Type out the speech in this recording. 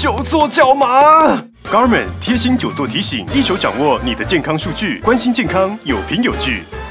久坐脚麻。Garmin 贴心久坐提醒，一手掌握你的健康数据，关心健康有凭有据。